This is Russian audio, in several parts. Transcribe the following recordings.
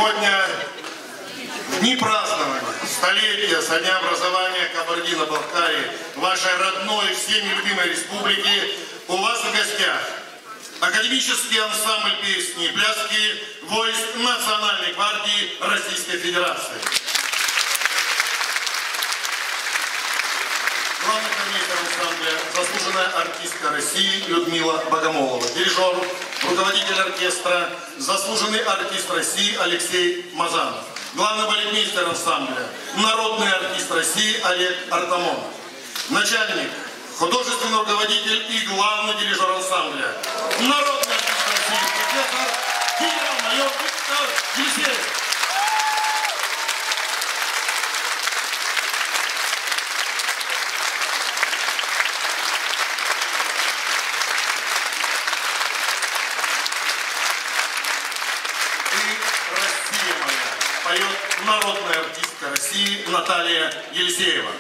Сегодня дни празднования, столетия со дня образования Кабардино-Балкарии, вашей родной, всеми любимой республики, у вас в гостях академический ансамбль песни и пляски войск Национальной гвардии Российской Федерации. Главный хормейстер ансамбля, заслуженная артистка России Людмила Богомолова. Дирижер, руководитель оркестра, заслуженный артист России Алексей Мазанов. Главный балетмейстер ансамбля, народный артист России Олег Артамонов. Начальник, художественный руководитель и главный дирижер ансамбля, народный артист России, профессор генерал-майор Виктор Елисеев. Поет народная артистка России Наталья Елисеева.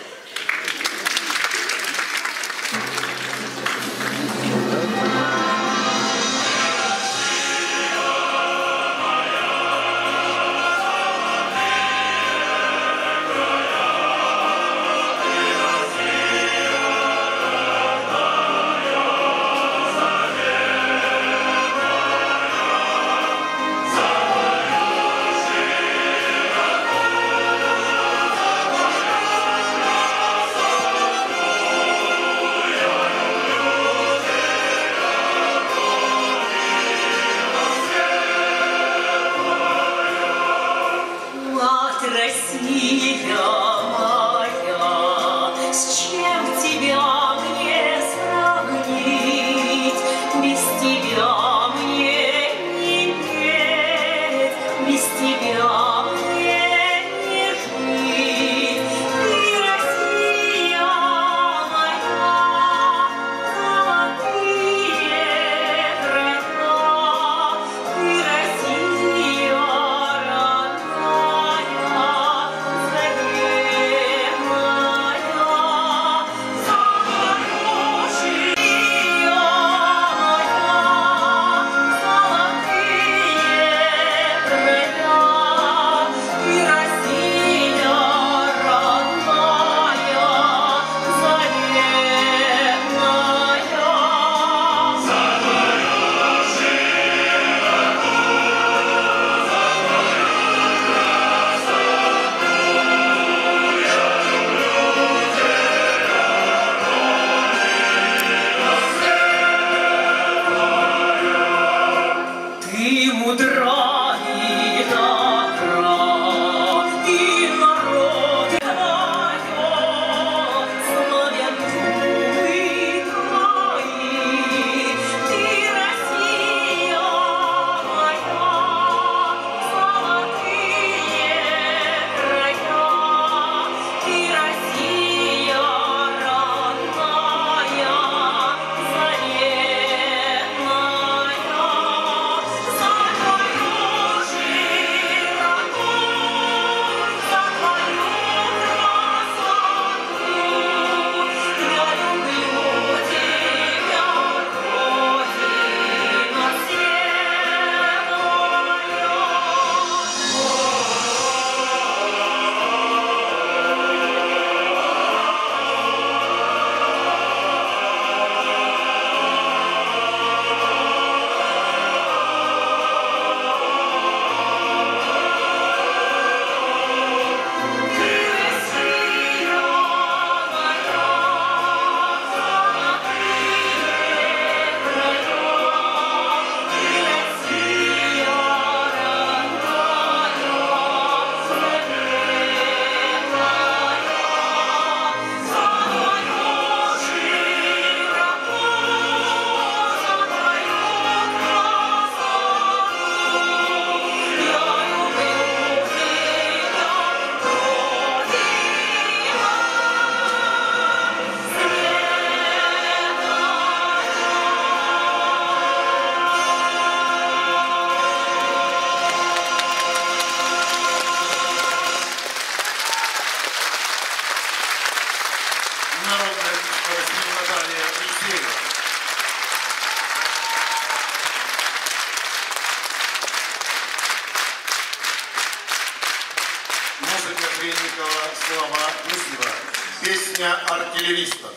артиллеристов.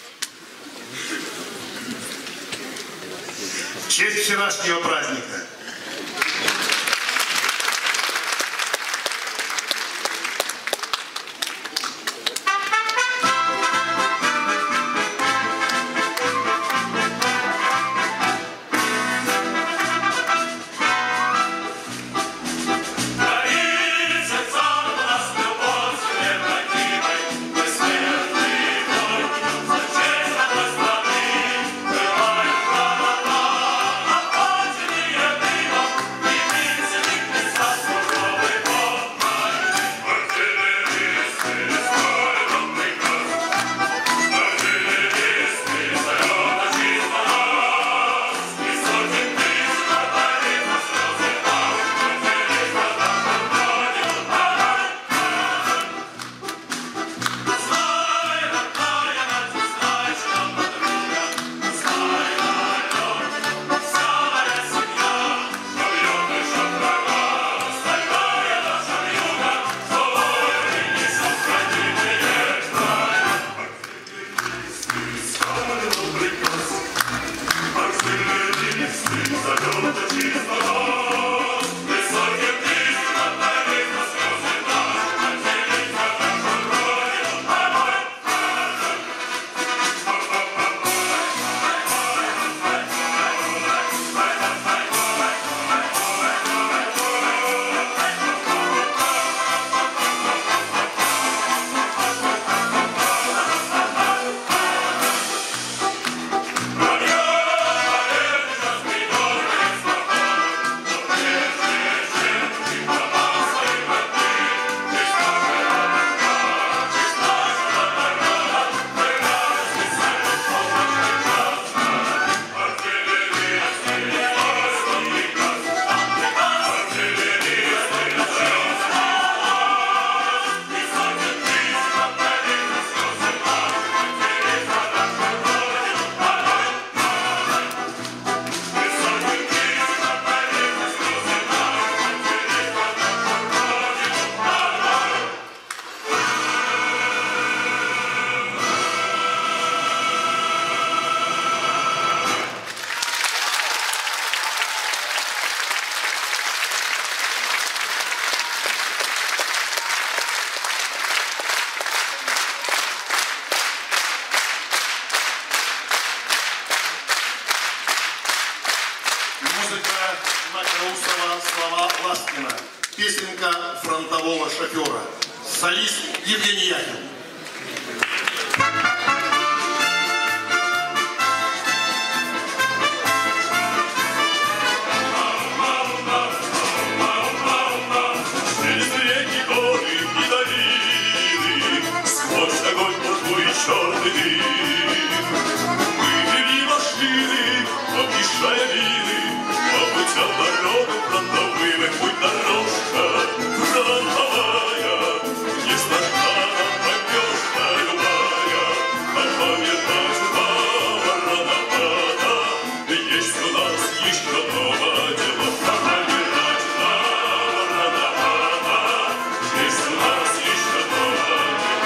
В честь вчерашнего праздника слова Ласкина. Песенка фронтового шофера. Солист Евгений Яхин. Через реки, горы и долины, сквозь огонь буржуй и черный дым. Мы вели машины, объезжая мины, по путям дорогам фронтовым, путь дорожка фронтовая, не страшна нам пропёшка любая, а памятать ворона-пата, есть у нас еще дома дело. Памятать ворона-пата, есть у нас еще дома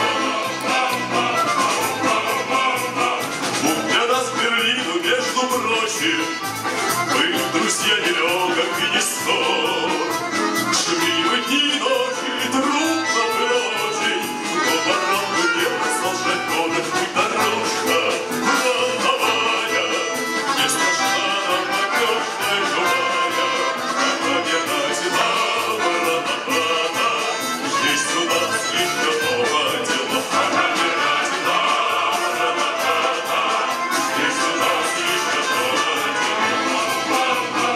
дело. Путь для нас к Берлину, между прочим, мы, друзья, нелегок и не скор. Шли мы дни и ночи, трудно было очень, но порой не продолжать гонок, путь дорожка фронтовая, не страшна нам попёшка любая, как побеждать нам ворона-пата, есть у нас еще дома дело. Побеждать нам ворона-пата, есть у нас еще дома дело.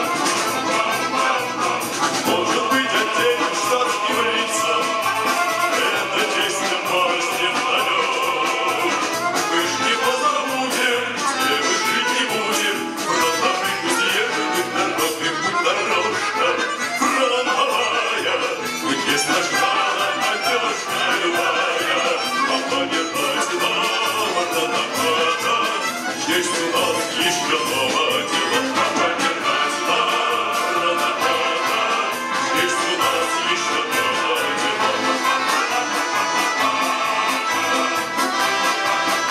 Может быть, отдельным штатским лицам это честь новости вдалёк. Мы ж не позабудем, где мы жить не будем, фронтовых уезженных дорог и путь дорожка фронтовая, где страшна нам одежда любая, а побеждать нам ворона-пата, есть у нас еще дома дело. А побеждать нам ворона-пата, есть у нас еще дома дело.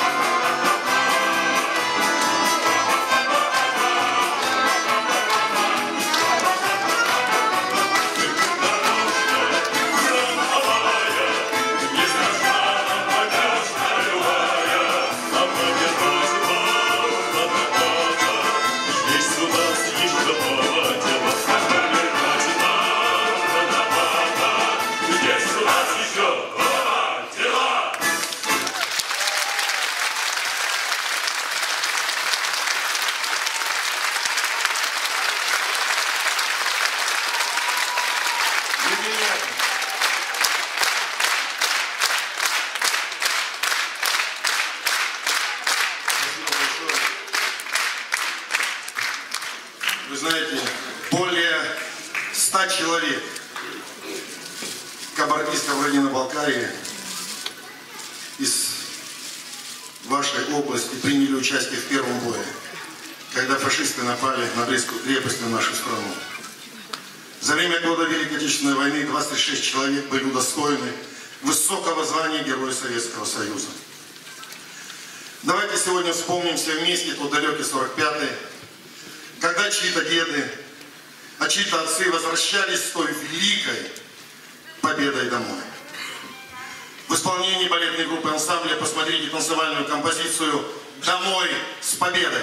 знаете, более 100 человек Кабардино-Балкарии из вашей области приняли участие в первом бое, когда фашисты напали на Брестскую крепость, на нашу страну. За время года Великой Отечественной войны 26 человек были удостоены высокого звания Героя Советского Союза. Давайте сегодня вспомним все вместе тот далекий 45-й, когда чьи-то деды, а чьи-то отцы возвращались с той великой победой домой. В исполнении балетной группы ансамбля посмотрите танцевальную композицию «Домой с победой».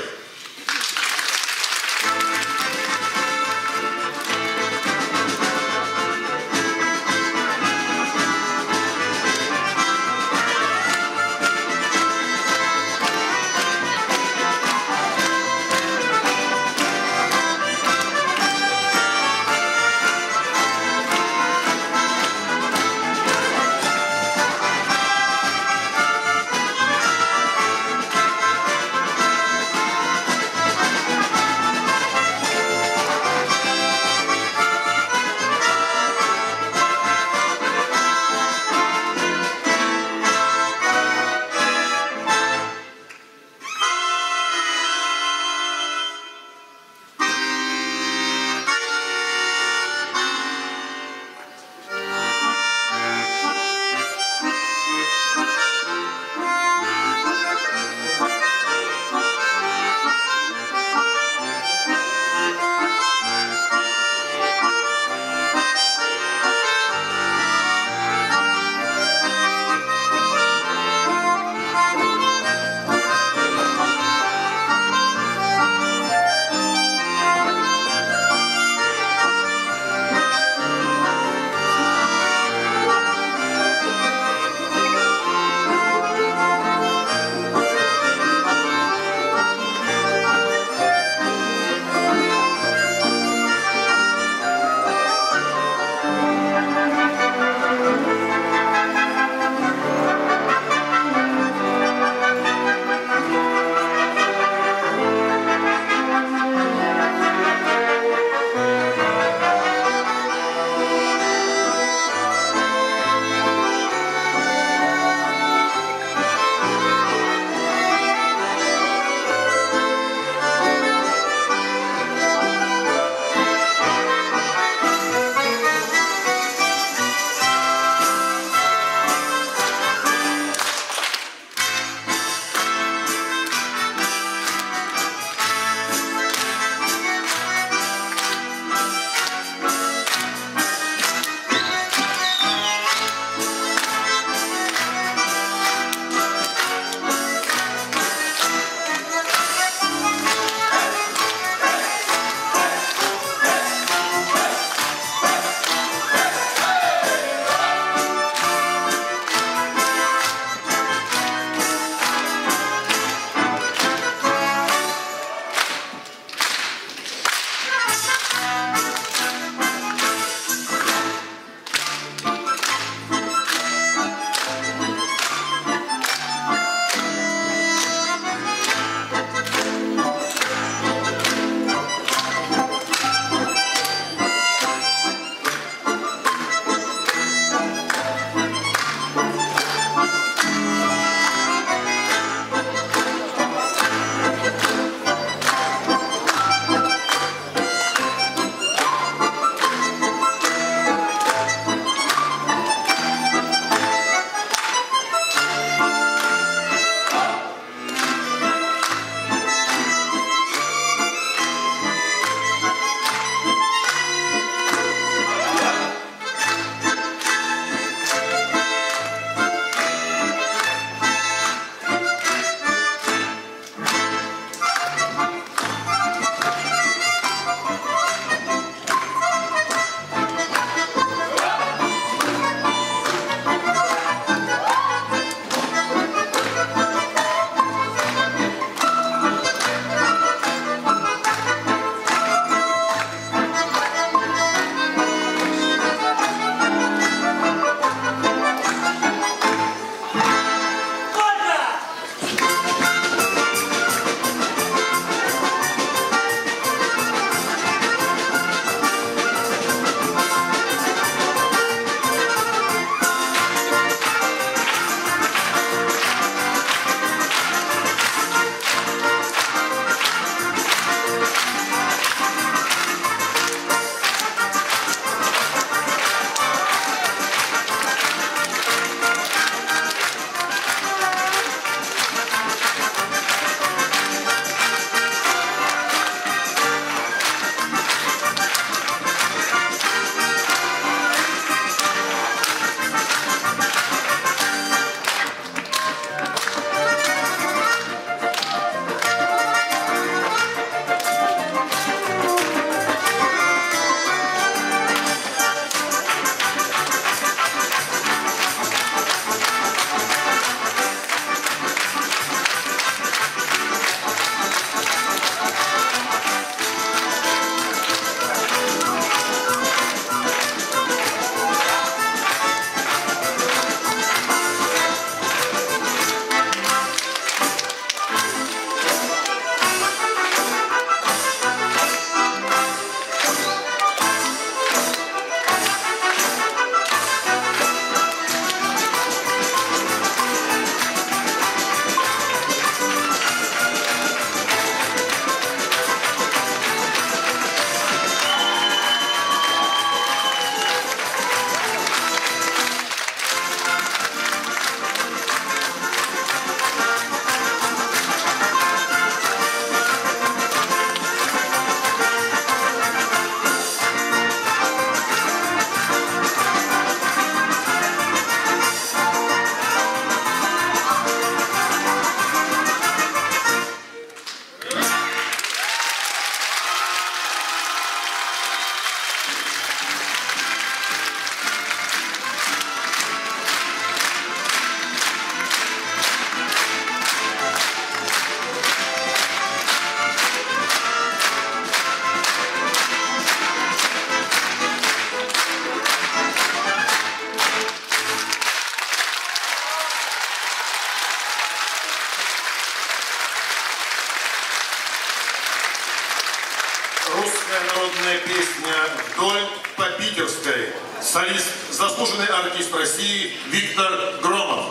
Украинская народная песня «Вдоль по питерской». Солист, заслуженный артист России Виктор Громов.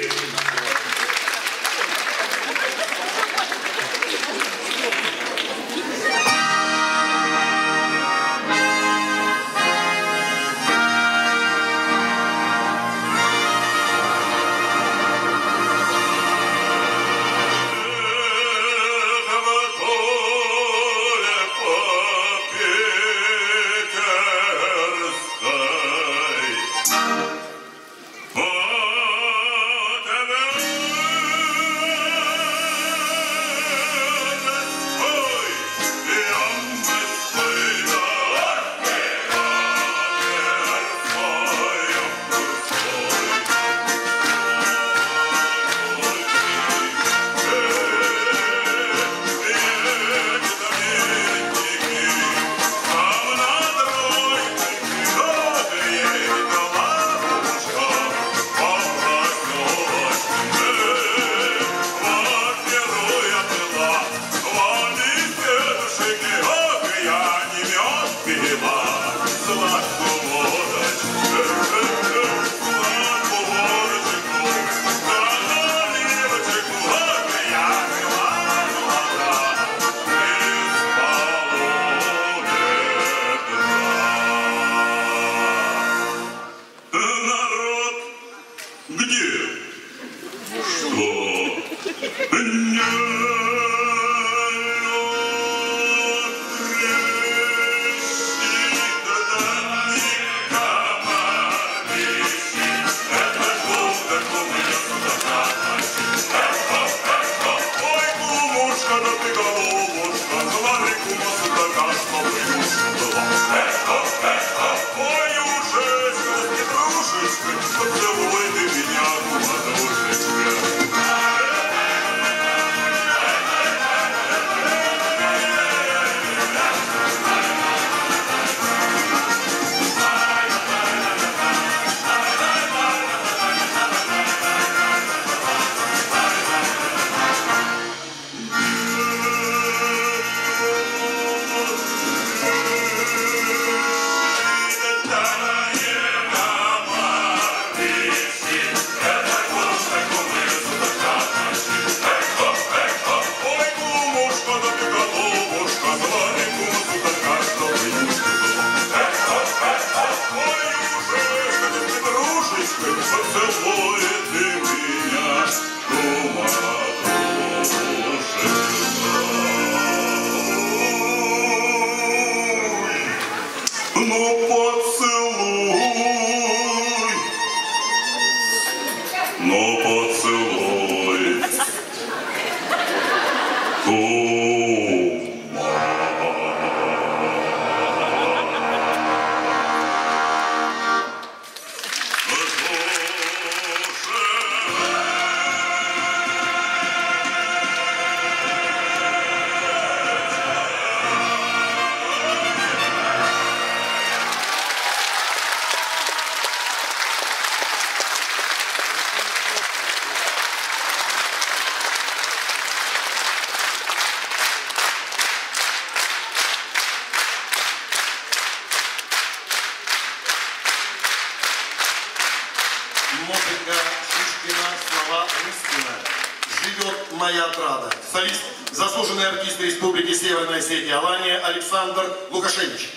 Музыка Шишкина, слова Рыскина. «Живет моя отрада». Солист, заслуженный артист Республики Северная Осетия Алания Александр Лукашевич.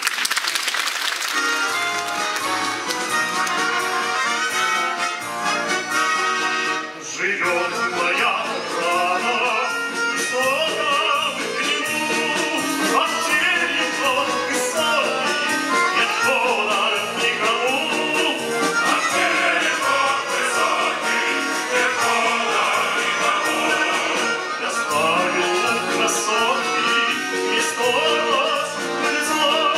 Живет моя отрада, что там к нему, от терников высоких нет хода никому. От терников высоких нет хода никому. Я ставил красотки, не сторос, лицо.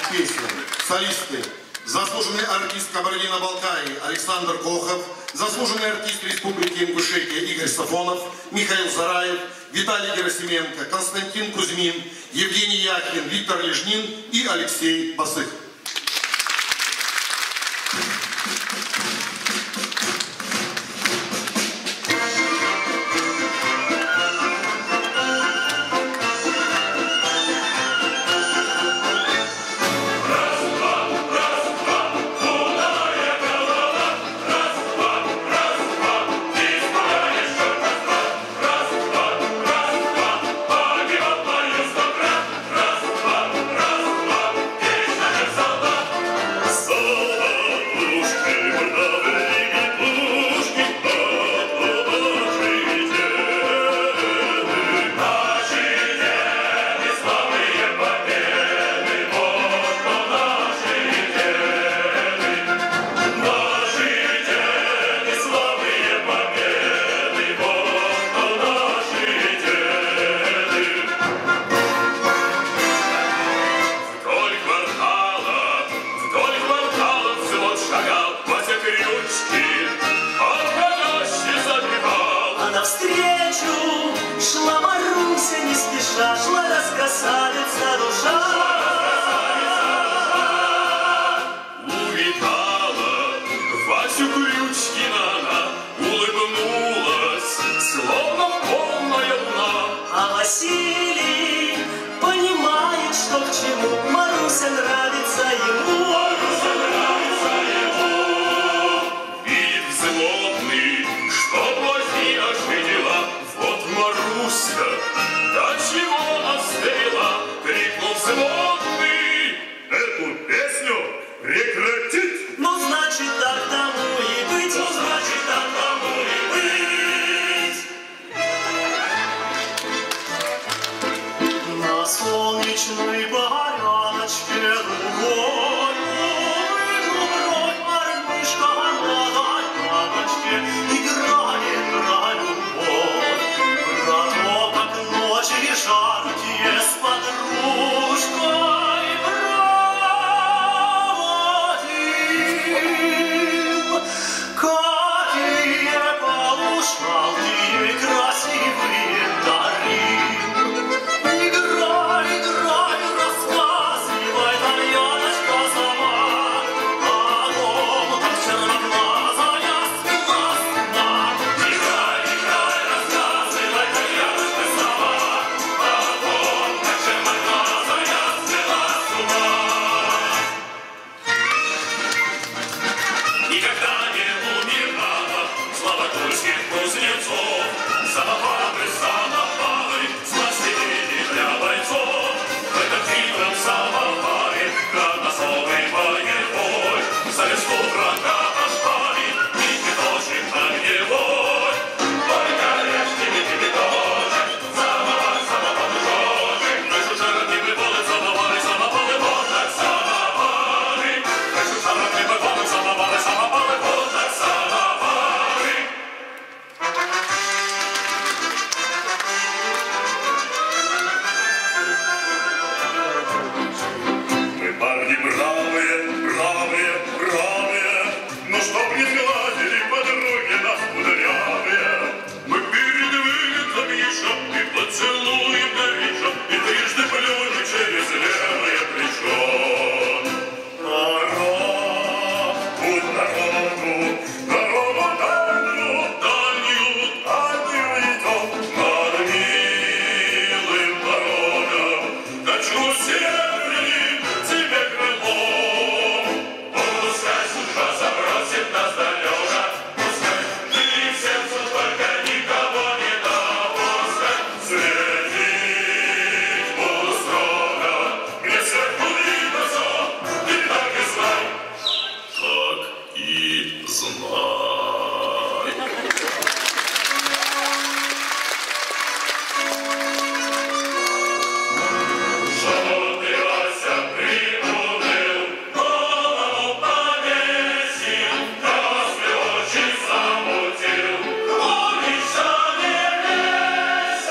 песен. Солисты. Заслуженный артист Кабардино-Балкарии Александр Кохов, заслуженный артист Республики Ингушетия Игорь Сафонов, Михаил Зараев, Виталий Герасименко, Константин Кузьмин, Евгений Яхин, Виктор Лежнин и Алексей Басых.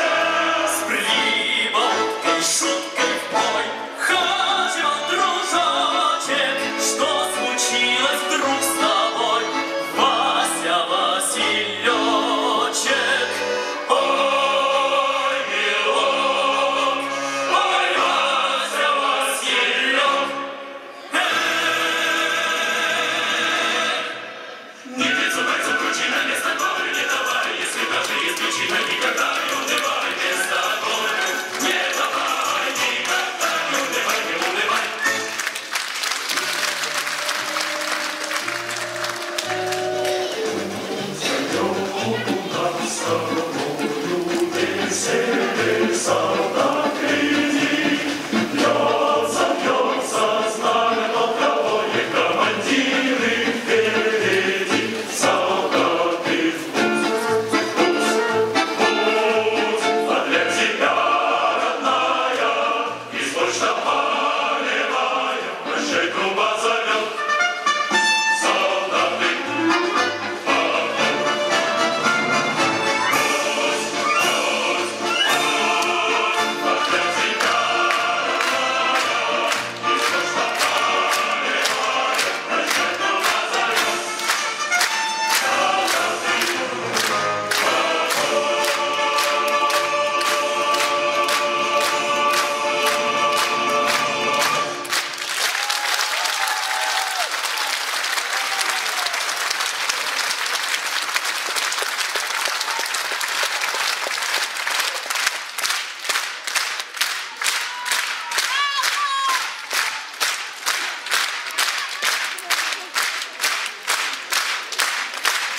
Шуткой в бой, ходим, дружок.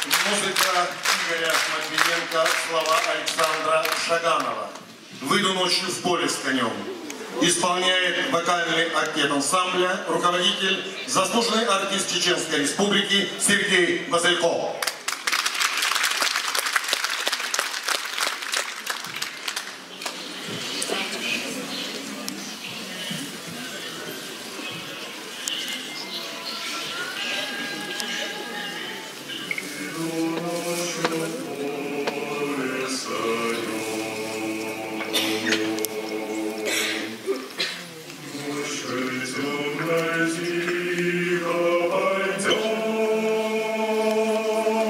Музыка Игоря Матвиенко, слова Александра Шаганова. «Выйду ночью в поле с конем». Исполняет вокальный артист ансамбля, руководитель, заслуженный артист Чеченской Республики Сергей Базыльков. Тихо пойдем.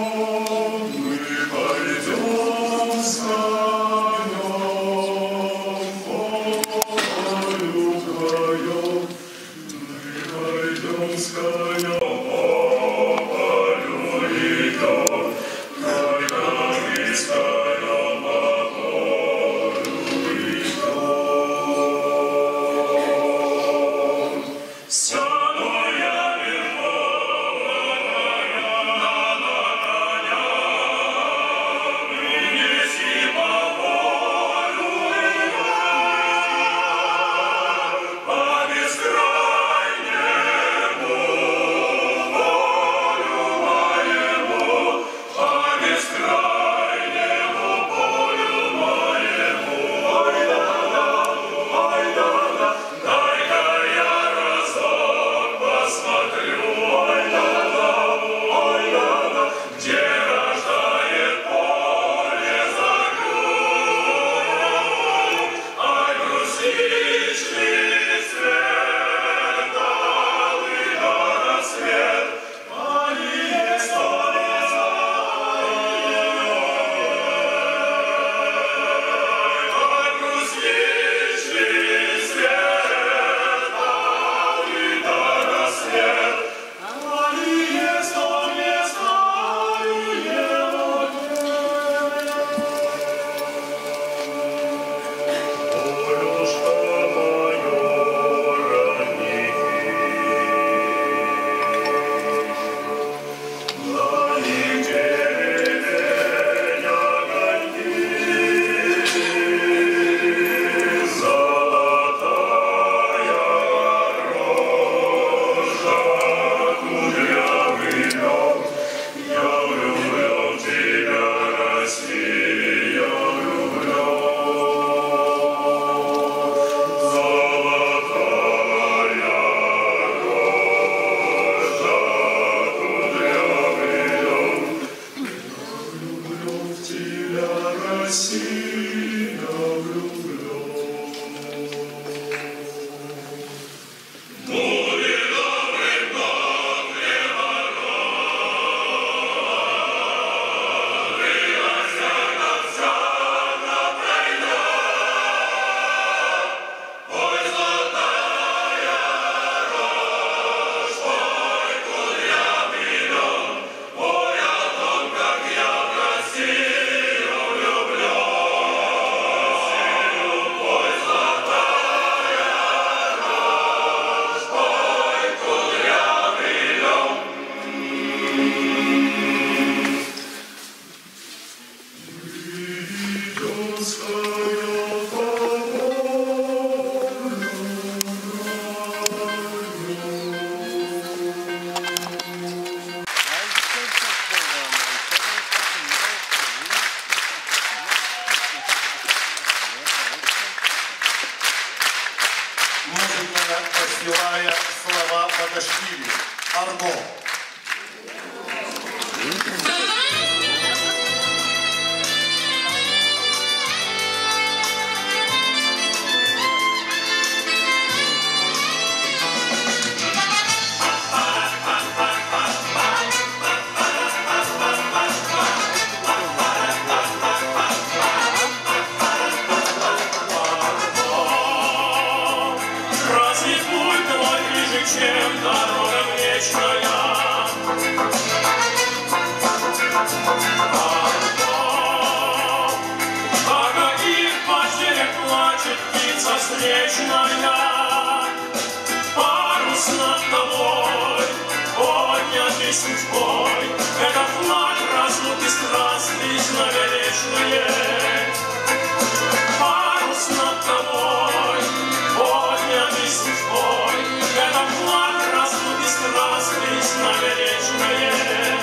поднятой судьбой. Это флаг разлуки страстной знаменечное. Парус над тобой, поднятый судьбой. Это флаг разлуки страстной знаменечное.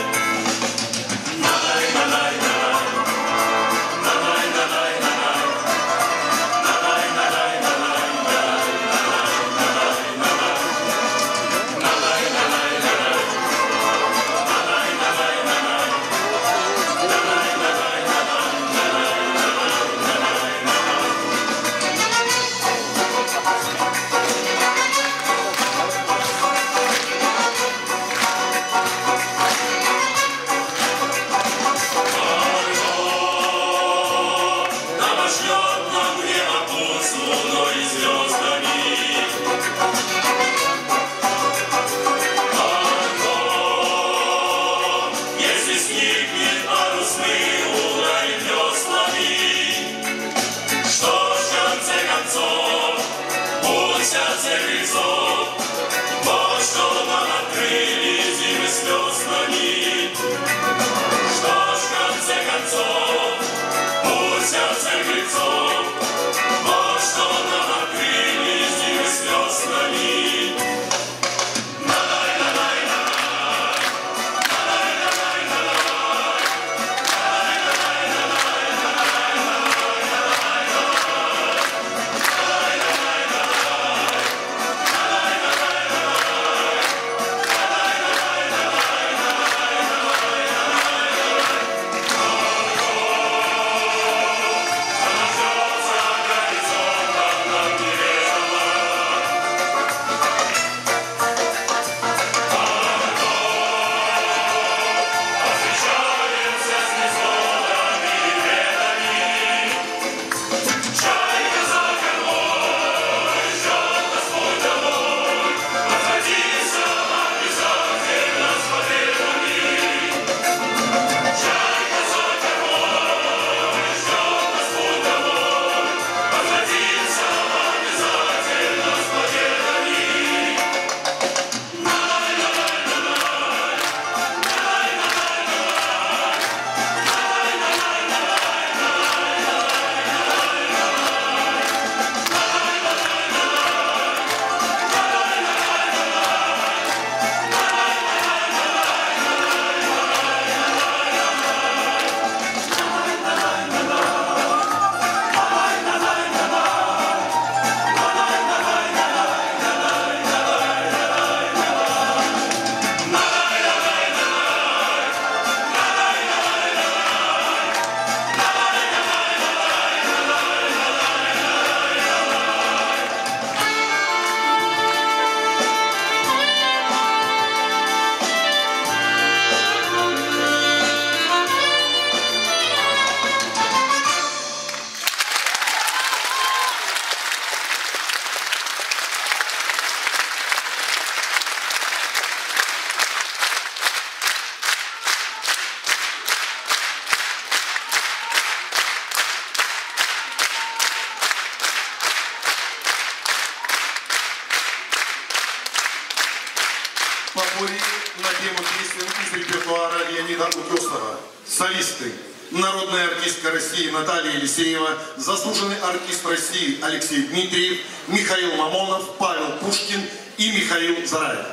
Попурри на тему песен из репертуара Леонида Утесова. Солисты. Народная артистка России Наталья Елисеева, заслуженный артист России Алексей Дмитриев, Михаил Мамонов, Павел Пушкин и Михаил Зараев.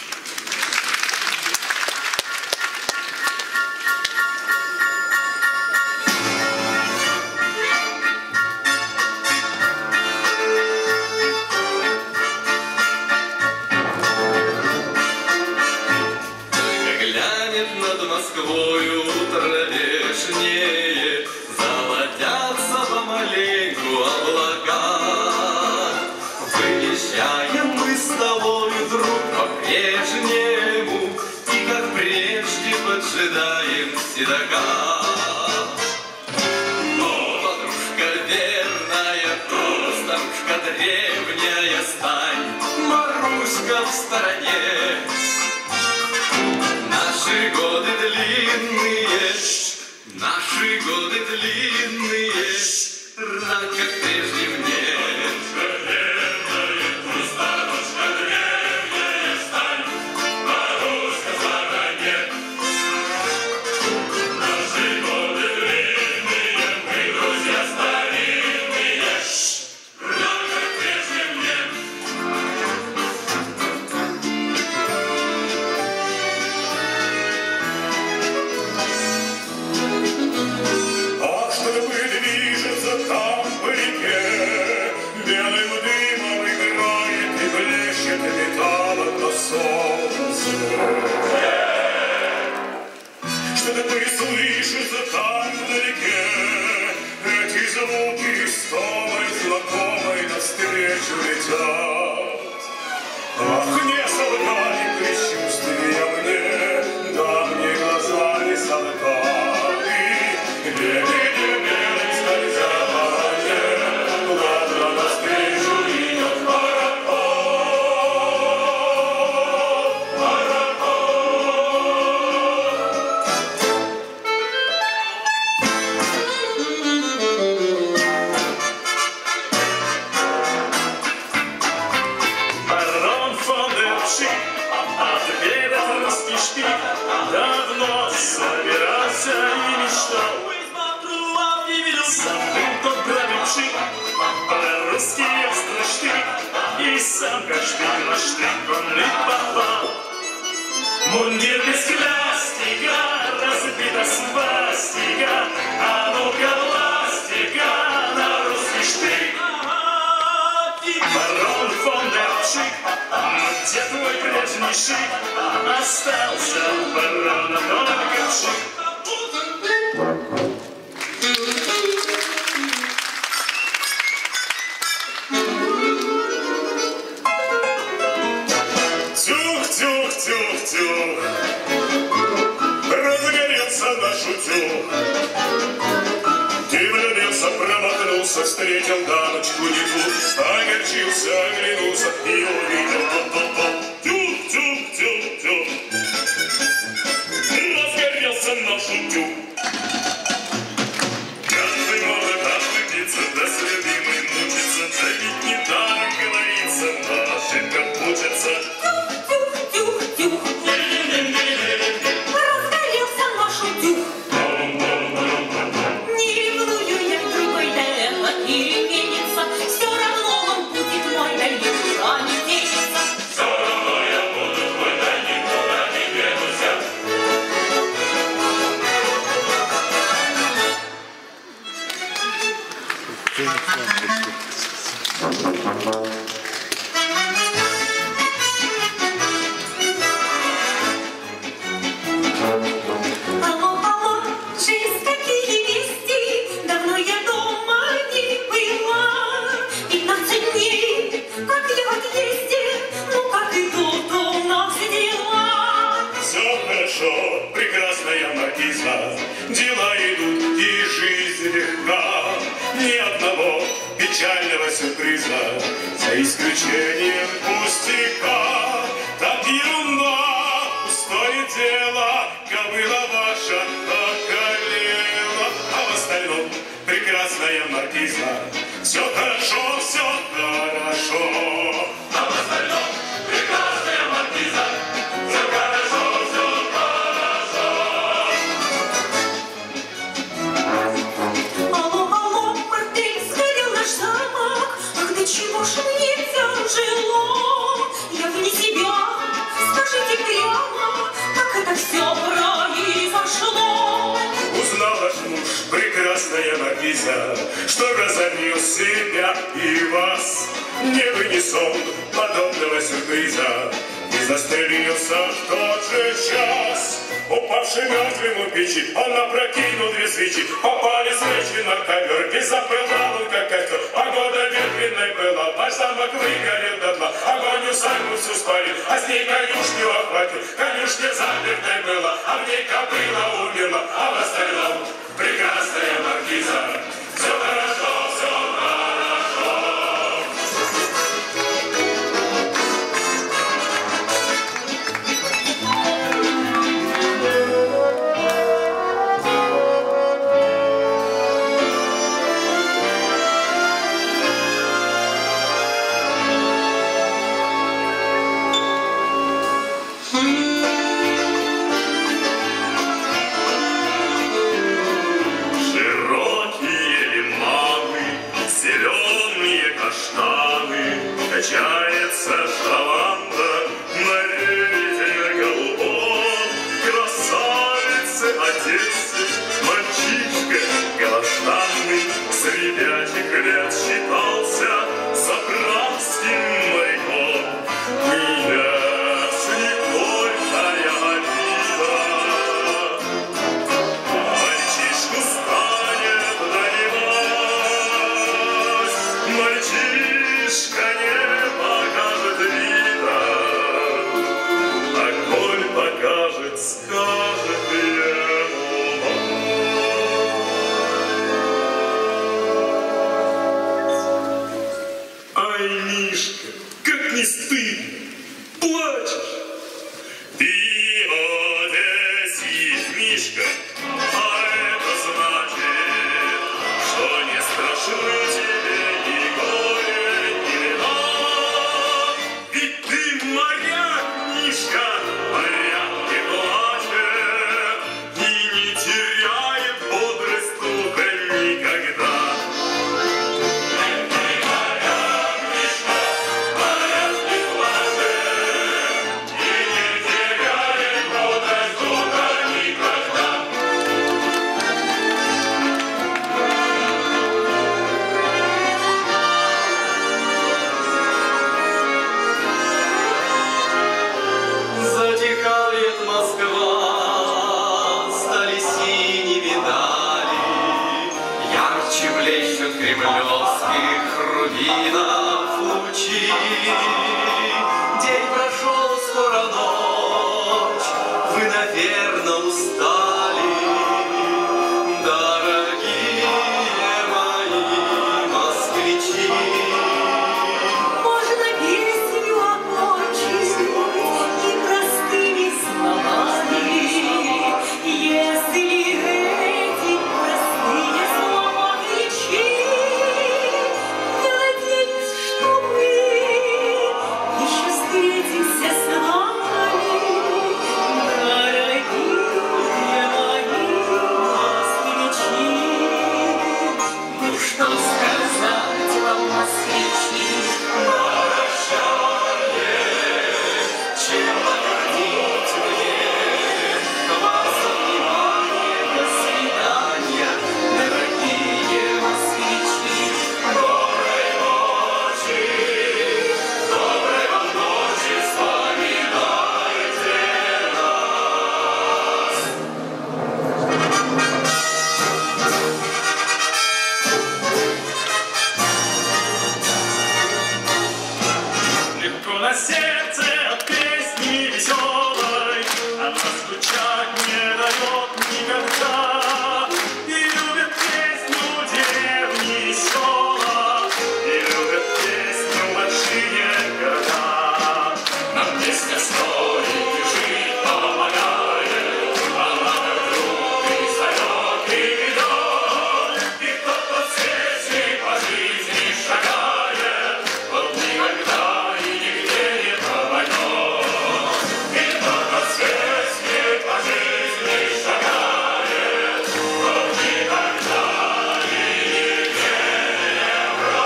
Москвою утро вешнее, золотятся помаленьку облака. Выезжаем мы с тобой, друг, по-прежнему, и как прежде поджидаем седока. Но, подружка верная, простушка древняя, стань, Маруська, в стороне. Наши годы длинные, наши годы длинные, рад, как прежде мне. Старушка древняя, стань, Маруська, в стороне. там вдалеке эти звуки с новой знакомой навстречу летят. Ах, не солгали предчувствия мне, давние глаза не солгали. Лебеди белый скользя по воде, ладно навстречу идет пароход, Барон фон дер Пшик, отведать русский шпик, давно собирался и мечтал. Забыл тот бравый Пшик про русский острый штык, и сам как шпик на штык он лип попал. Мундир без клястика, разбита свастика, а ну-ка ластика на русский штык. Барон фон дер Пшик, где твой прежний шик? Остался у барона только пшик. Тюх-тюх-тюх-тюх, разгорелся наш утюг. Ты влюбился, промахнулся, встретил дамочку не тут, огорчился, оглянулся и увидел топ-топ-топ. Тюх-тюх-тюх-тюх, разгорелся наш утюг. Каждый может ошибиться, да с любимой мучиться, да ведь не так говорится, на ошибках учится. Разгорелся наш утюг. Не ревную я к другой, да это переменится. Все равно он будет мой, да никуда не денется. Все равно я буду твой, да никуда не денуся. Алло, алло, жизнь, какие вести? Давно я дома не была. 15 дней, как я в отъезде, ну как идут у нас дела. Все хорошо, прекрасная маркиза, дела идут и жизнь легка. Ни одного печального сюрприза, за исключением пустяка. Так ерунда, пустое дело, кобыла ваша околела. А в остальном прекрасная маркиза, все хорошо, все хорошо. А в остальном прекрасная маркиза, все хорошо, все хорошо. Алло, алло, Мартель, сгорел наш замок. Ах, да чего ж мне тяжело? Я вне себя, скажите прямо, как это все произошло? Узнал ваш муж, прекрасная маркиза, что разорил себя и вас. Не вынес он подобного сюрприза и застрелился в тот же час. Упавший мертвым у печи, он опрокинул 2 свечи, попали свечи на ковер, и запылал он как костер. Погода ветреной была, ваш замок выгорел дотла, огонь усадьбу всю спалил, а с ней конюшню охватил. Конюшня запертой была, а в ней кобыла умерла, а в остальном прекрасная маркиза. Все хорошо, все хорошо. птичка, а это значит, что не страшны тебе ни горе, ни беда. Ведь ты моряк, Мишка, моряк не плачет и не теряет бодрость духа никогда. Затихает Москва, стали синими дали, ярче блещут кремлевских рубинов лучи. День прошел, скоро ночь, вы, наверное, устали, дорогие мои москвичи. Можно песню окончить и простыми словами, если эти простые слова кричи. Я надеюсь, что мы еще встретимся с вами, дорогие мои москвичи. Ну что сказать вам, москвичи? Чем наградить мне вас за внимание, до свидания, дорогие москвичи. Доброй вам ночи, вспоминайте Легко на сердце от песни веселой, она скучать не дает никогда. И любят песню деревни села, и любят песню большие города. Нам песня стоит и жить помогает, она как друг и зовет, и ведет. И кто-то с песней по жизни шагает, он никогда и нигде не пропадет. И кто-то с песней по жизни шагает, он никогда и нигде не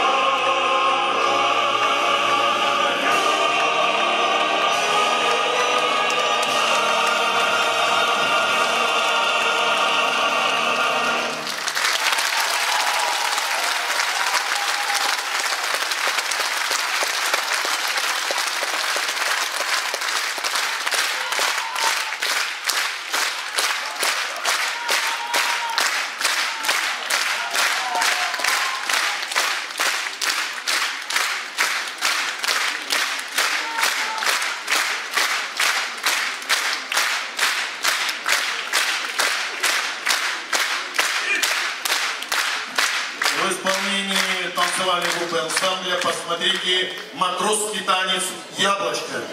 В исполнении танцевальной группы ансамбля посмотрите «Матросский танец «Яблочко».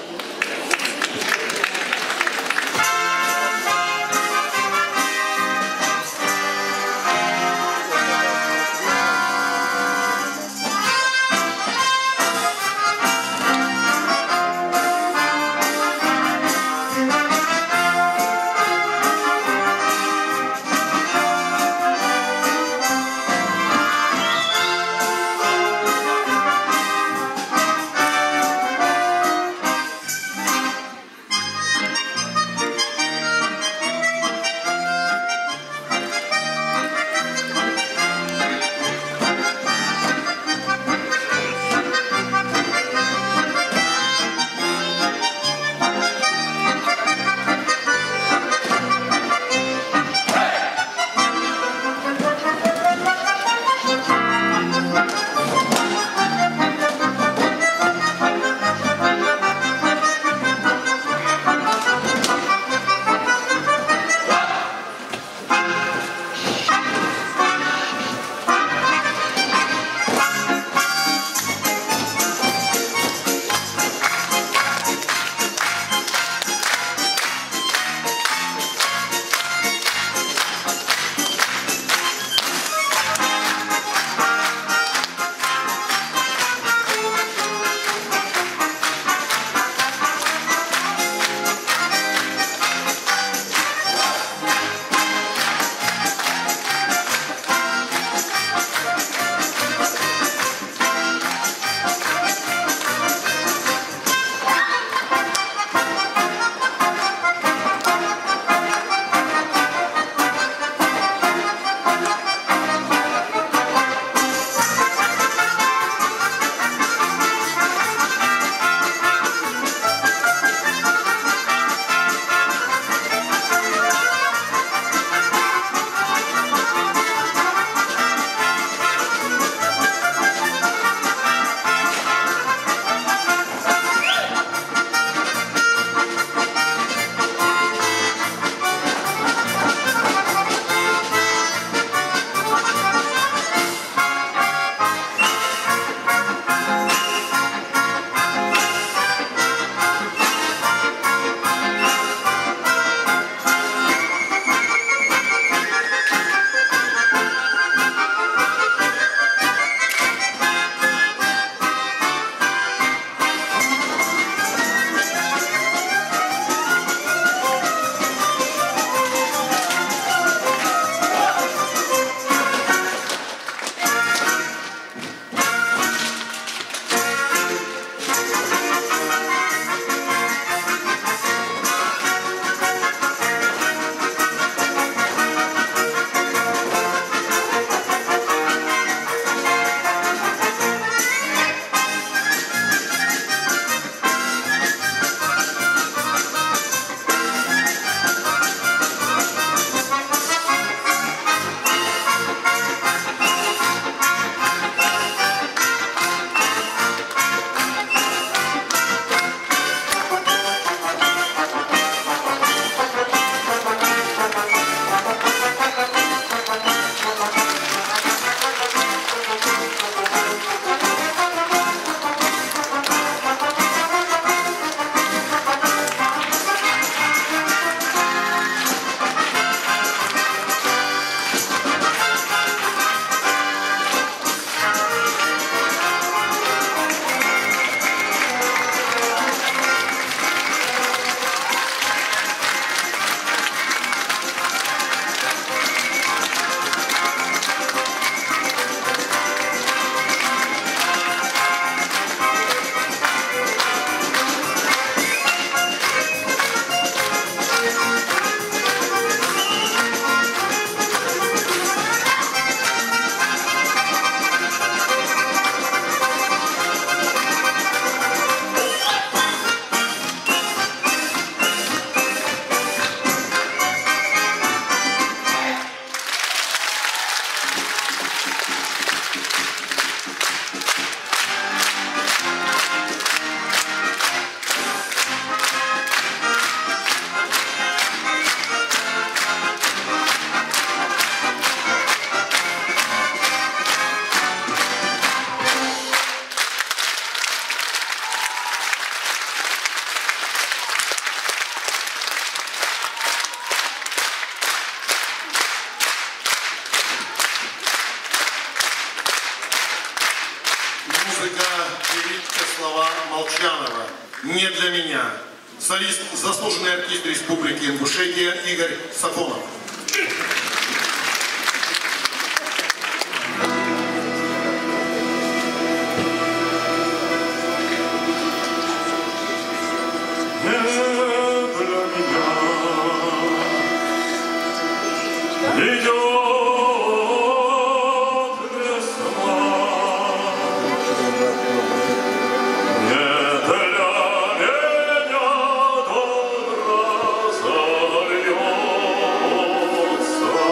«Не для меня». Солист, заслуженный артист Республики Ингушетия Игорь Сафонов. Идет весна, не для меня добра зальется.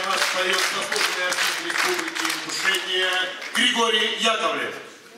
нас поет заслуженный артист Республики Ингушетия Григорий Яковлев.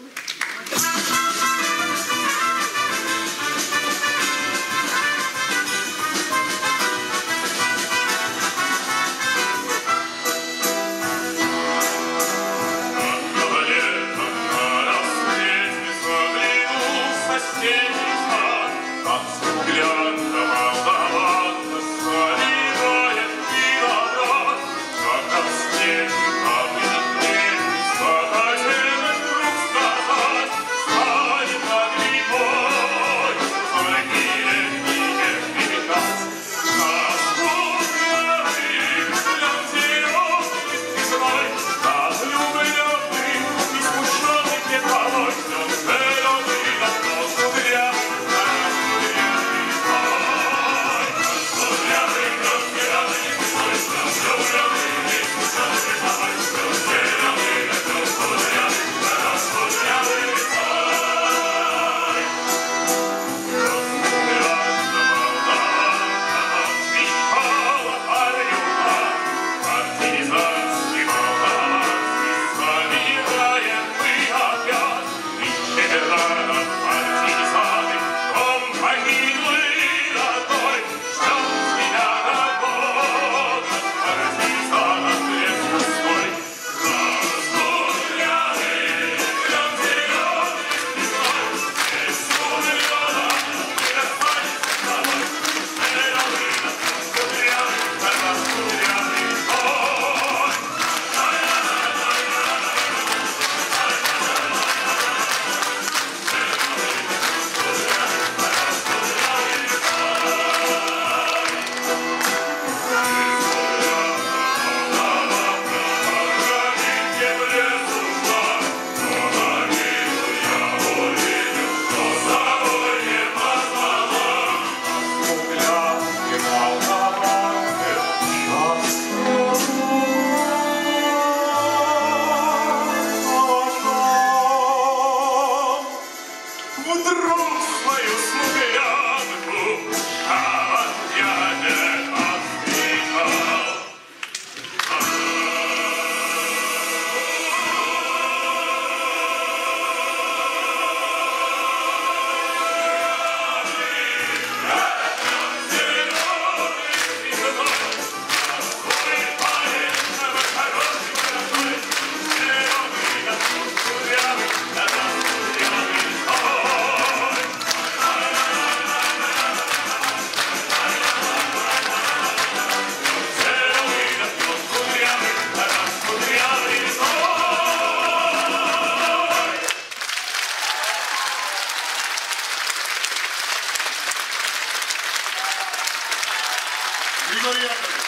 Григорий Яковлев.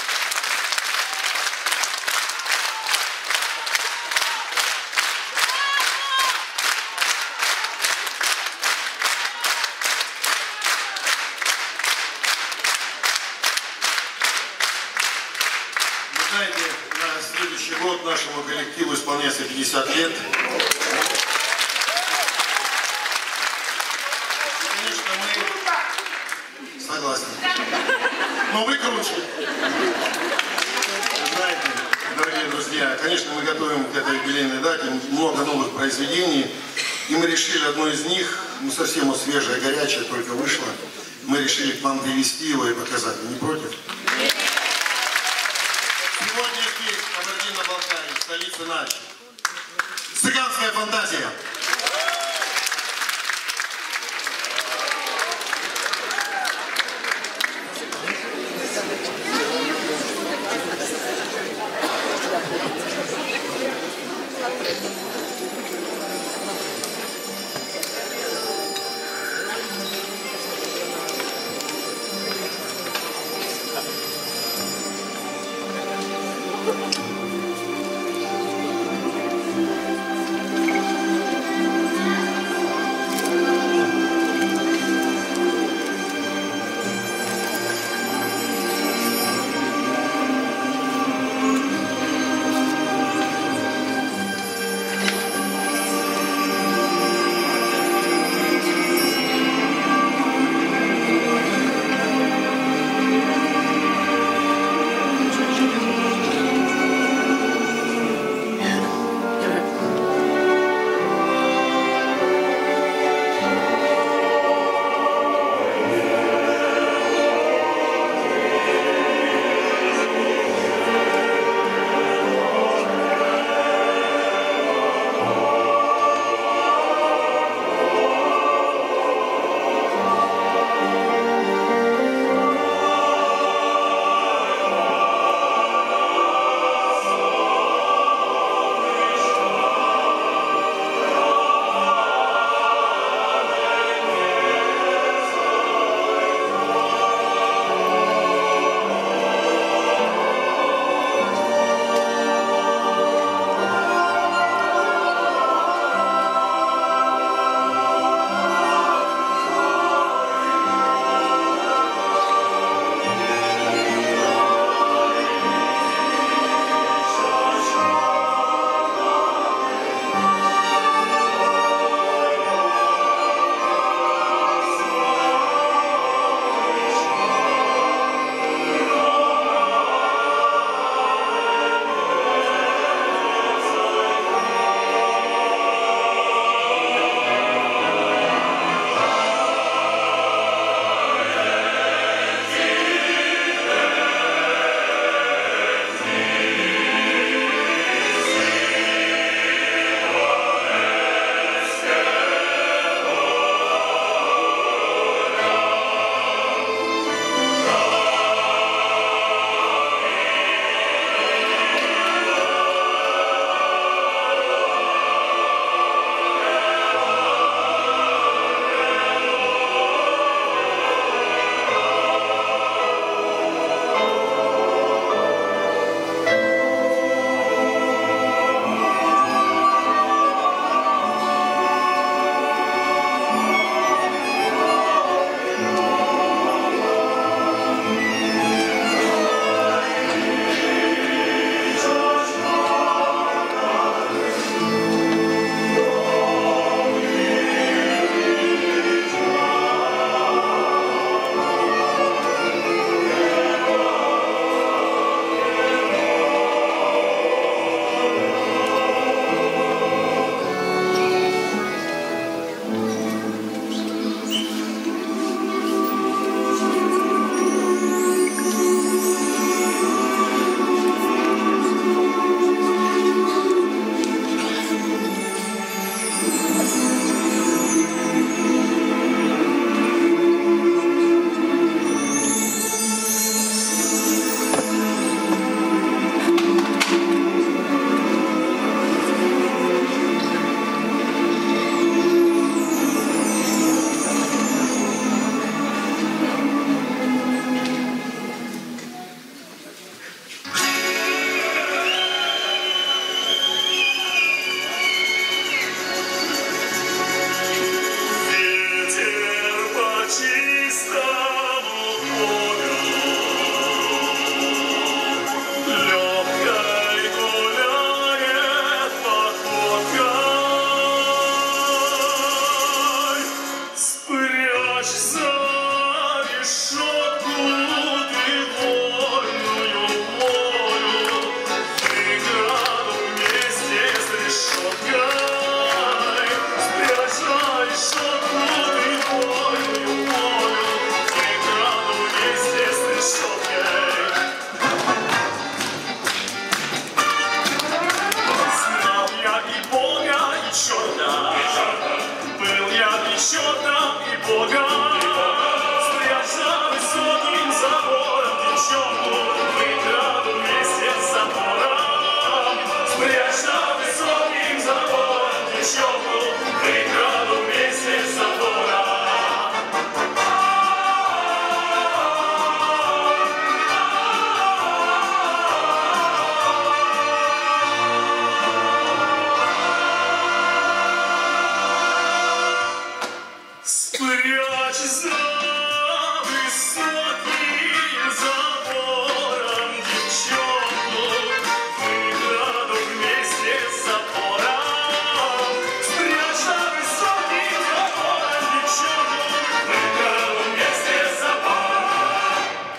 Вы знаете, на следующий год нашему коллективу исполняется 50 лет. Согласен. Но вы круче. Знаете, дорогие друзья, конечно, мы готовим к этой юбилейной дате много новых произведений. И мы решили одно из них, ну совсем вот свежее, горячее, только вышло. Мы решили к вам привезти его и показать. Вы не против? Сегодня здесь, в Кабардино-Балкарии, столица Начи. Цыганская фантазия. чистому полю, легкой гуляет походкой. Спрячь за решетку ты вольную волю, преграду вместе с решеткой. Спрячь за решетку ты вольную волю, преграду вместе с решеткой. Знал я и Бога, и черта, был я и черта, и Бога. Спрячь за высоким забором девчонку, преграду вместе с забором. Спрячь за высоким забором девчонку, преграду вместе с забором. Спрячь за высоким забором девчонку, преграду вместе с забором. Спрячь за высоким забором девчонку, преграду вместе с забором.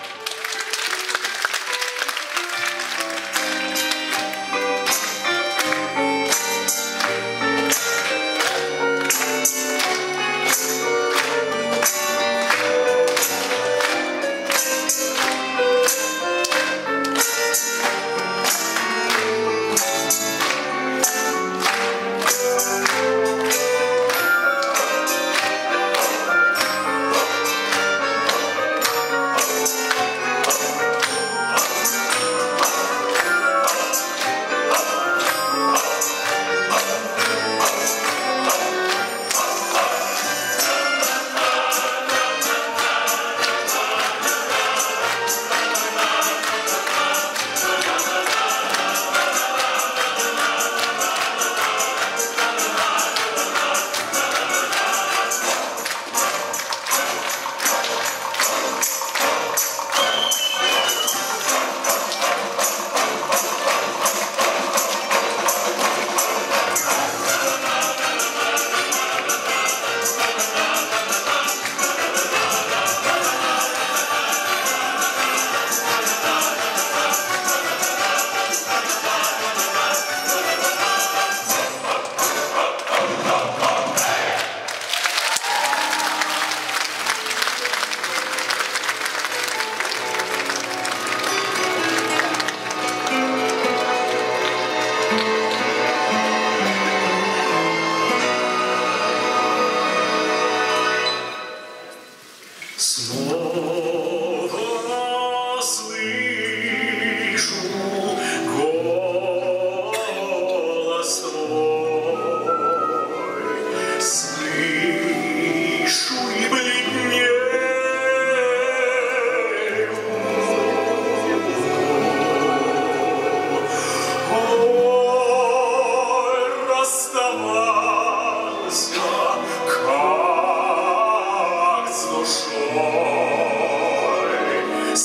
Снова слышу голос твой, слышу и бледнею. Ой, расставался, как с душой, с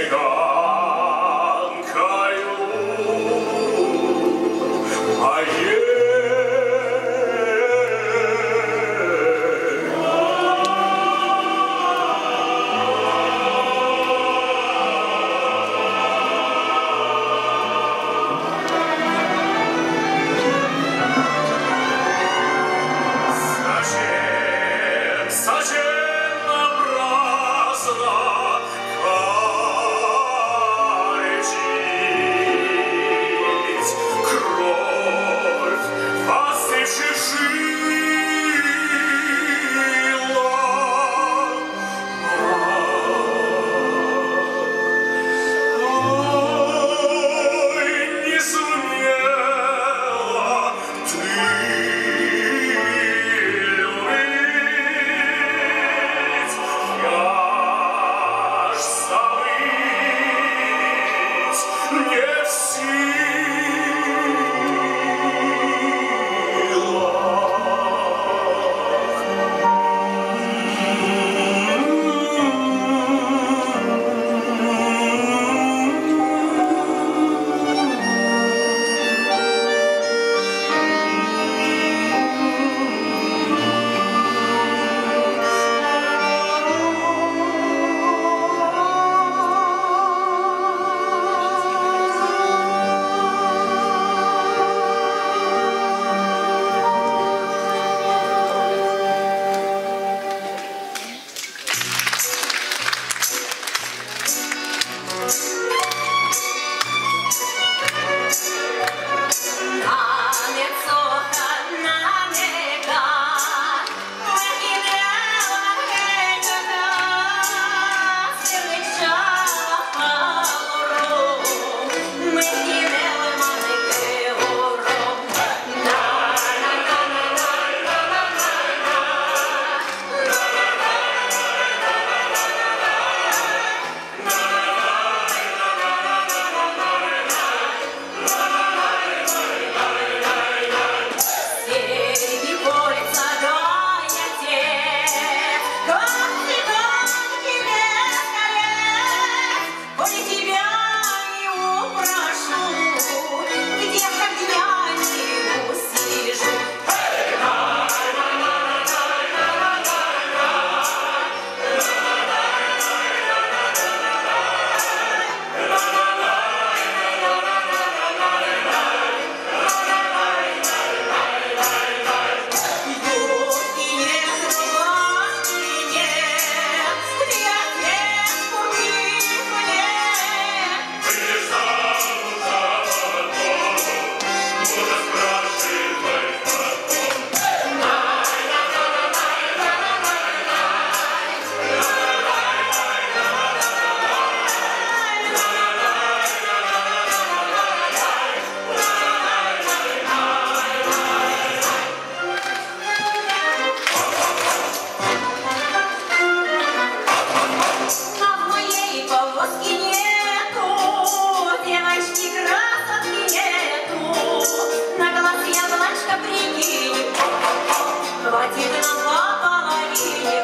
цыганкою моей. Зачем набрать хватит нам по половине.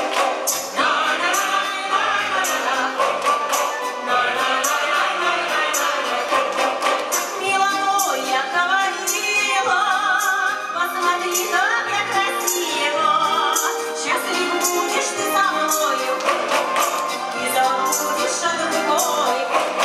Мила моя говорила, посмотри, как я красива. Счастлив будешь ты со мною, и забудешь о другой.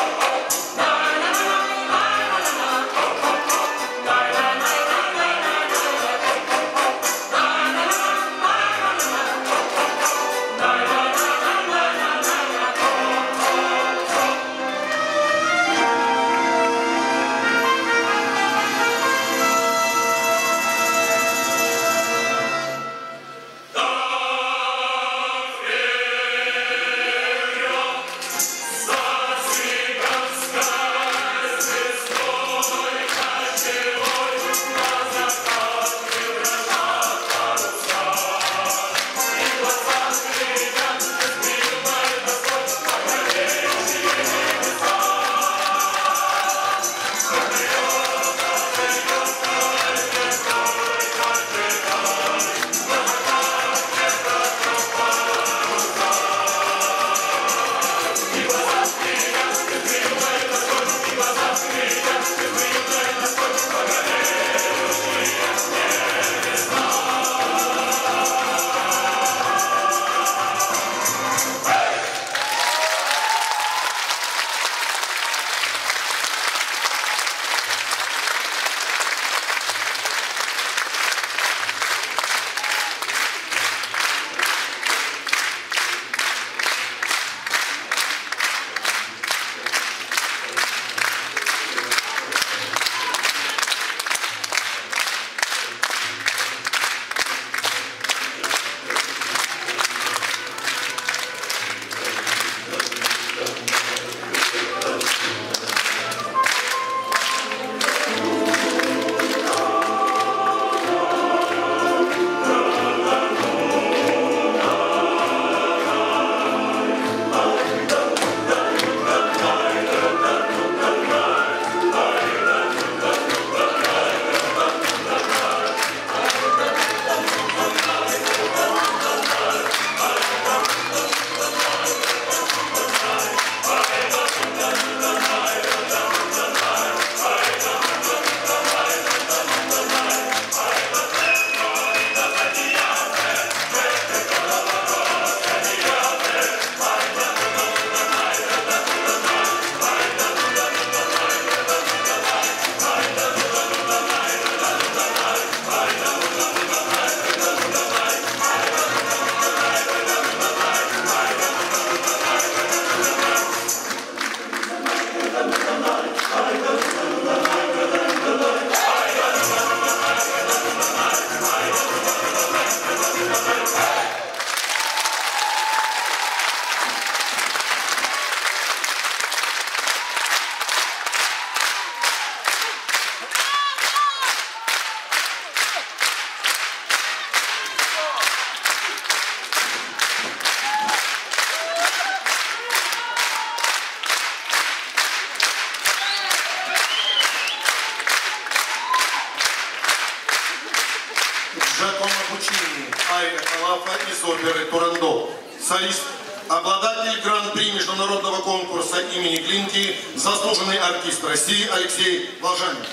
Джакомо Пуччини, ария Калафа из оперы «Турандот». Солист, обладатель гран-при международного конкурса имени Глинки, заслуженный артист России Алексей Волжанин.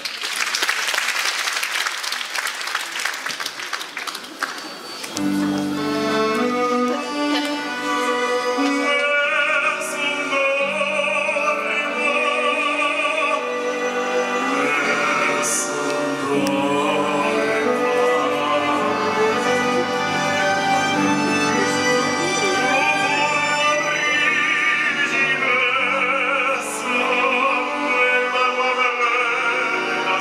Thank you.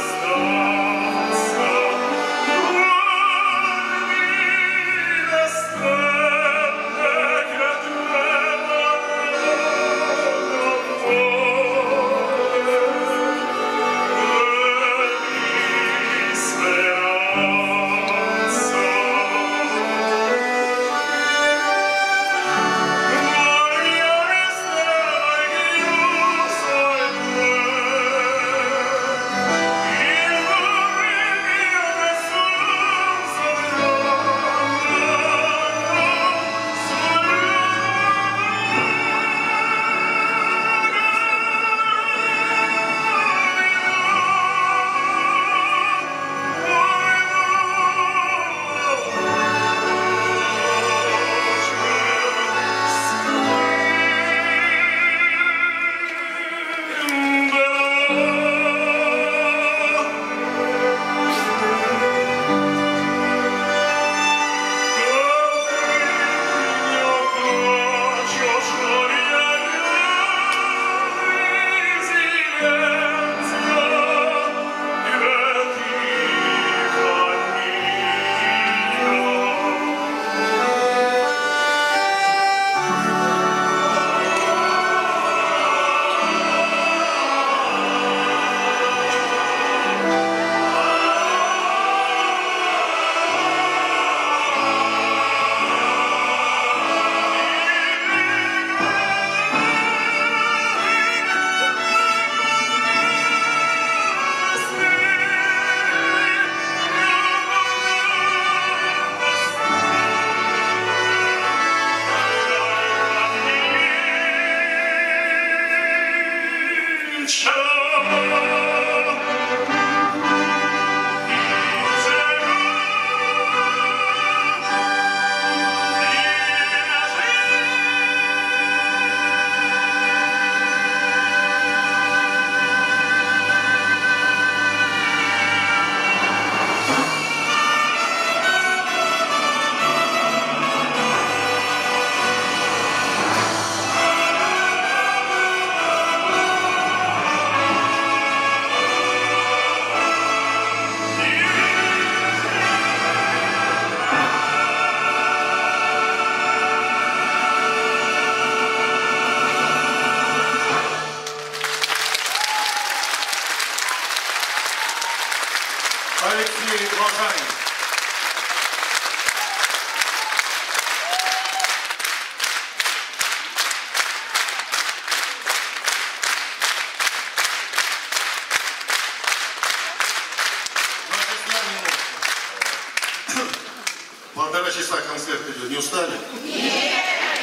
концерт идет, не устали? Нет!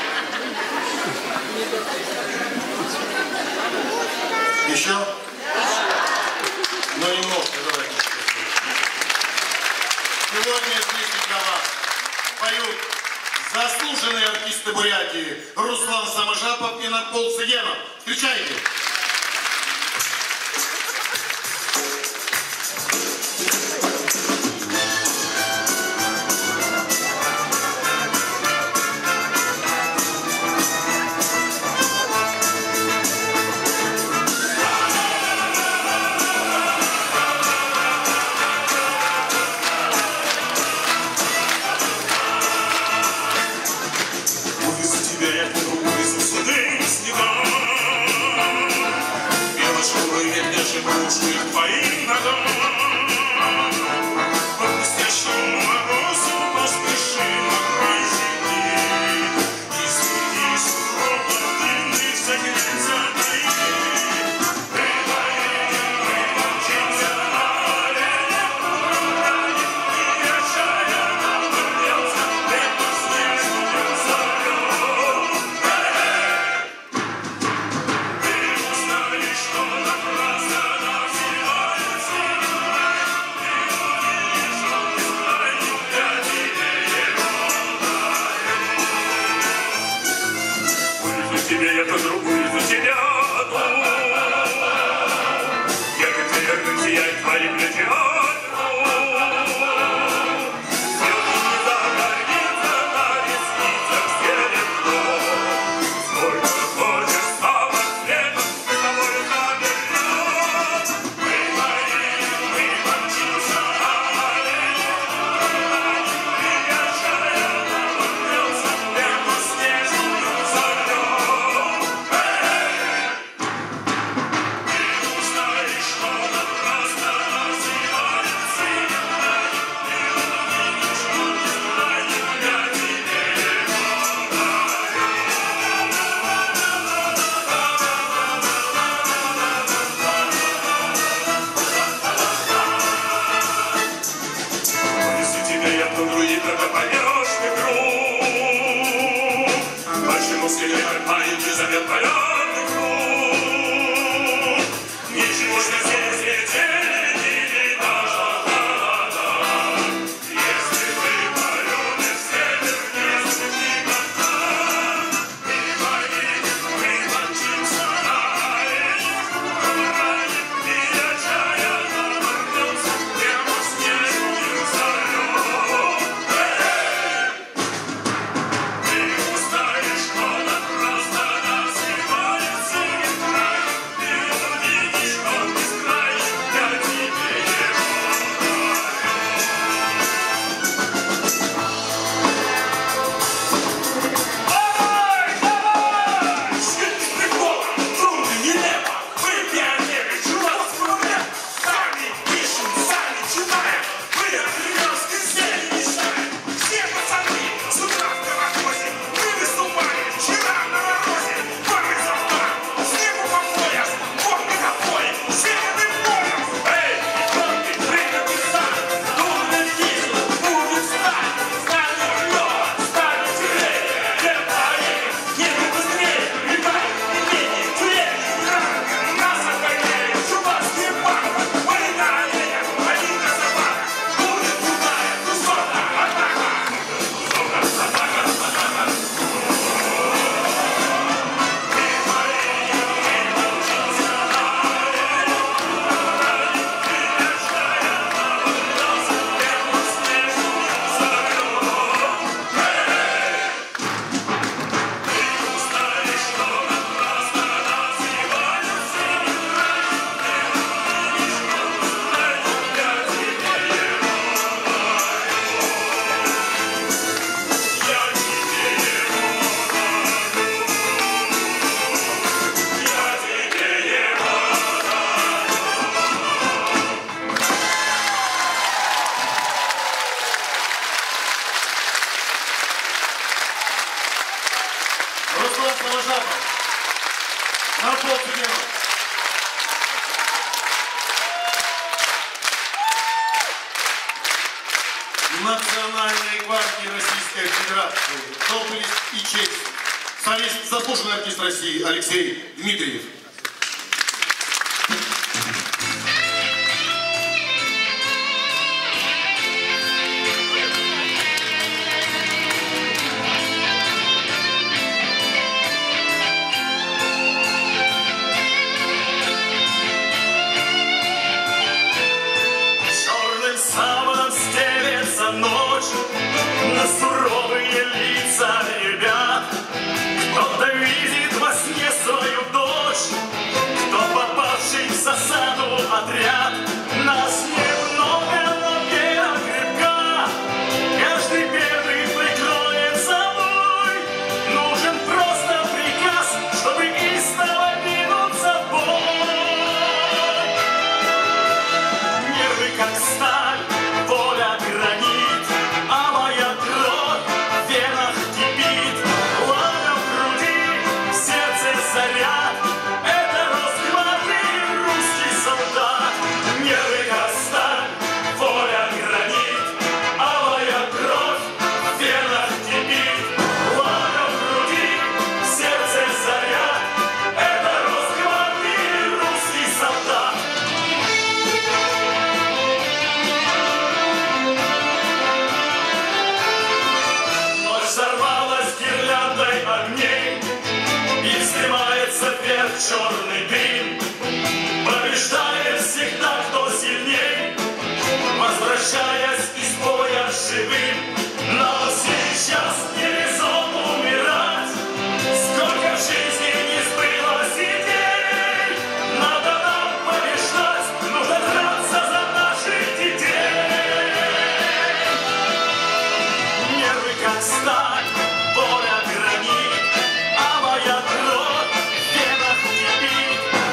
Еще? Ну, немножко, давайте. Сегодня здесь для вас поют заслуженные артисты Бурятии Руслан Саможапов и Нарпол Сыгенов. Встречайте! Твоим ногам по блестящему морозу поспеши на край земли и среди сугробов длинных загнется найти. Мы мчимся оленем, и отчаянно вернется лето снежную зарю. Ты узнаешь, что напрасно тебе я подрубую за тебя одну. Ярким зверком сияет твои плечи одну. Слезы не загорится на ресницах серебро. Сколько хочешь стало светом, мы с тобой заберем. Мы помчимся оленем, и отчаянно вернется лето снежную зарю. Завет полярных круг. Ничего, что здесь летели, не видно холода. Если ты полюбишь север, не спеши никогда. Мы помчимся оленем, и отчаянно вернется небо снежную зарю. Ты узнаешь, что напрасно Нарпол Сыгенов. Национальной гвардии армии Российской Федерации. Доблесть и честь. Солист, заслуженный артист России Алексей Дмитриев. Черным саваном стелется ночь на суровые лица ребят. Кто-то видит во сне свою дочь, кто попавший в засаду отряд. Нас немного, но вера крепка, каждый первый прикроет собой. Нужен просто приказ, чтобы истово двинуться в бой. Нервы как сталь, воля гранит, алая кровь в венах кипит, пламя в груди, в сердце заряд. Это росгвардии русский солдат. Нервы как сталь, воля гранит, алая кровь в венах кипит, пламя в груди, в сердце заряд. Это росгвардии русский солдат. Ночь взорвалась гирляндой огней, и вздымается вверх черный дым. Побеждает всегда, кто сильней, возвращаясь из боя живым. Но сейчас не резон умирать, сколько в жизни не сбылось идей. Надо нам побеждать, нужно драться за наших детей. Нервы как сталь, воля гранит, алая кровь в венах кипит,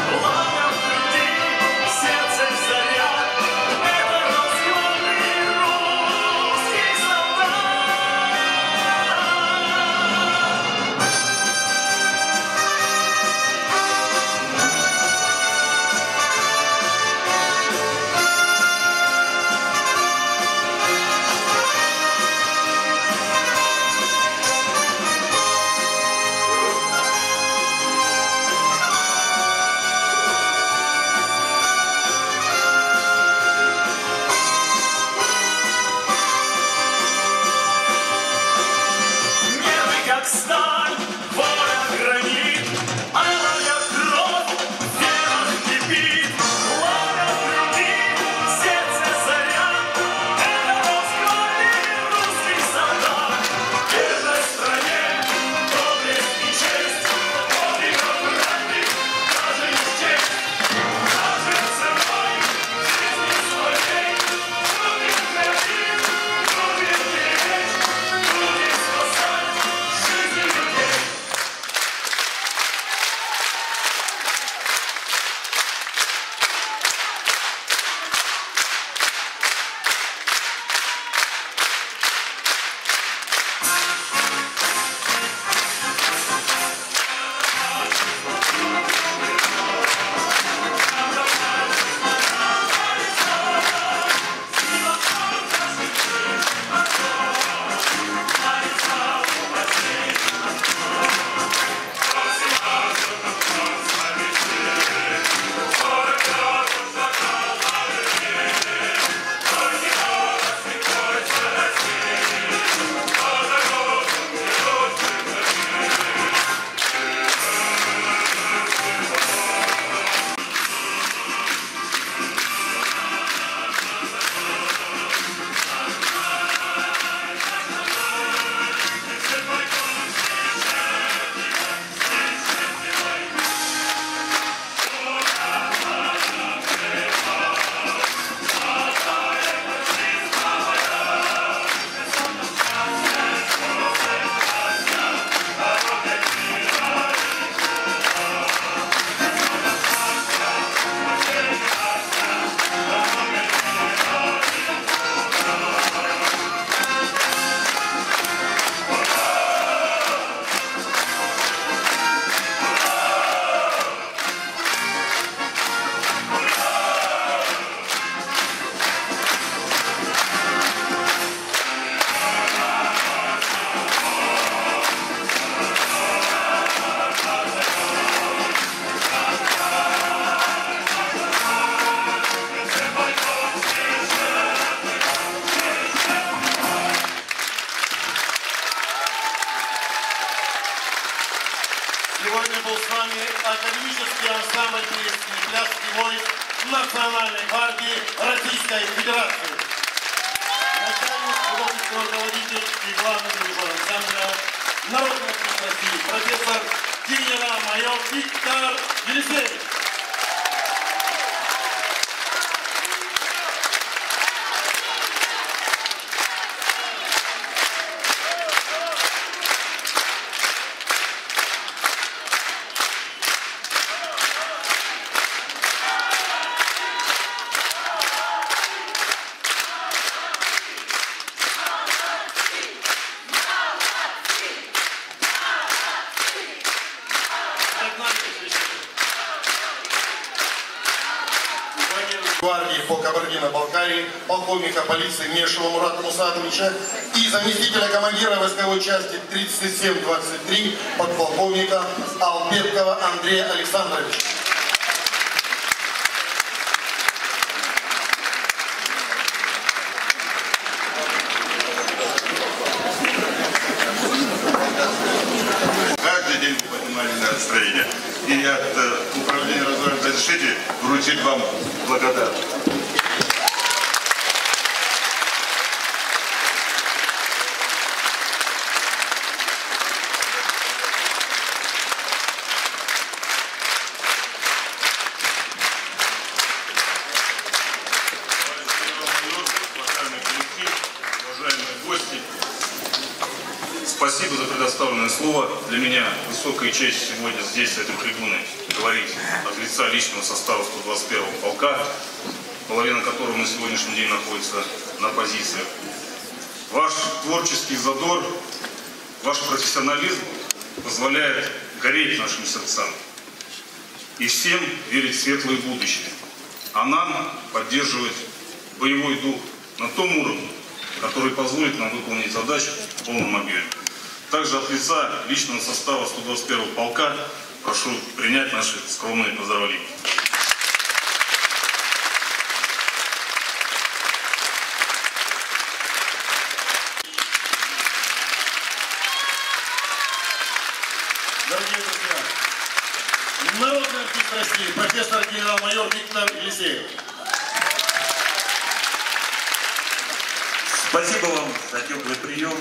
Сегодня был с вами академический ансамбль песни «Пляски войск» Национальной гвардии Российской Федерации. Начальник, художественный руководитель и главный дирижер ансамбля народный артист России, профессор генерал-майор Виктор Елисеев. Гвардии по Кабардино-Балкарии, полковника полиции Мешева Мурата Мусатовича и заместителя командира войсковой части 3723 подполковника Албеткова Андрея Александровича. Каждый день поднимали настроение. И от управления развоем разрешите вручить вам благодарность. Уважаемый коллектив, уважаемые гости, спасибо за предоставленное слово. Для меня высокая честь сегодня здесь, с этой трибуны, говорить от лица личного состава 121-го полка, половина которого на сегодняшний день находится на позициях. Ваш творческий задор, ваш профессионализм позволяет гореть нашим сердцам и всем верить в светлое будущее, а нам поддерживать боевой дух на том уровне, который позволит нам выполнить задачу в полном объеме. Также от лица личного состава 121-го полка прошу принять наши скромные поздравления. Дорогие друзья, народный артист России, профессор генерал-майор Виктор Елисеев. Спасибо вам за теплый прием,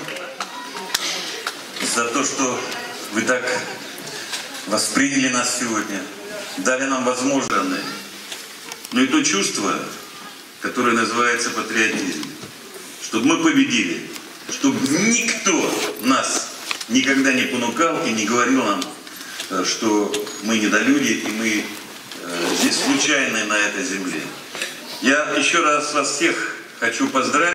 за то, что вы так восприняли нас сегодня, дали нам возможность. Но и то чувство, которое называется патриотизм, чтобы мы победили, чтобы никто нас никогда не понукал и не говорил нам, что мы недолюди и мы здесь случайные на этой земле. Я еще раз вас всех хочу поздравить.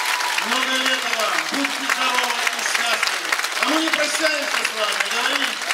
Много лет вам, будьте здоровы и счастливы. А мы не прощаемся с вами, говорим.